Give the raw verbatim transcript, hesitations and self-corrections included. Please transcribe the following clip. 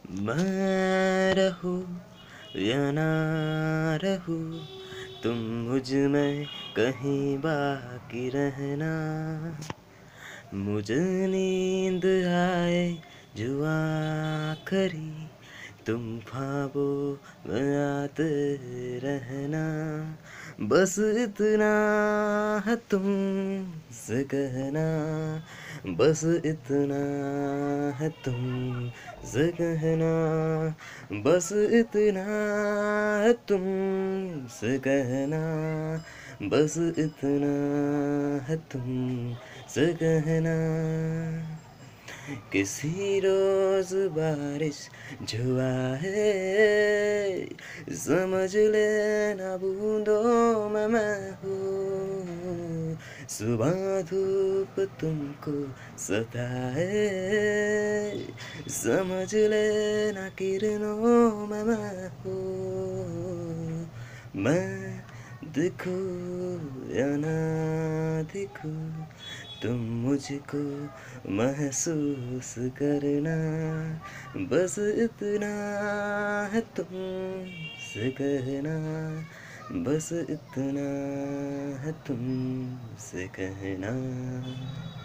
मैं रहूं या ना रहूं, तुम मुझ में कहीं बाकी रहना। मुझे नींद आए जो आखरी, तुम ख्वाबों में आते रहना। बस इतना है तुमसे कहना, बस इतना है तुमसे कहना, बस इतना है तुमसे कहना, बस इतना है तुमसे कहना। किसी रोज बारिश जो आए, समझ लेना बूंदों में मैं हूँ। सुबह धूप तुमको सताए, समझ लेना किरणों में मैं हूँ। मैं दिखूं या ना दिखूं, तुम मुझको महसूस करना। बस इतना है तुमसे कहना, बस इतना है तुमसे कहना।